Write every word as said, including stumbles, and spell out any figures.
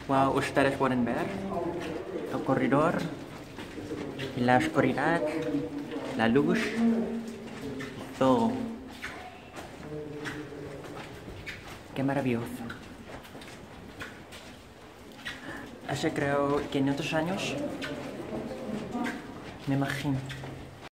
Wow, ustedes pueden ver el corredor, la oscuridad, la luz, todo. Qué maravilloso. Hace creo quinientos años, me imagino.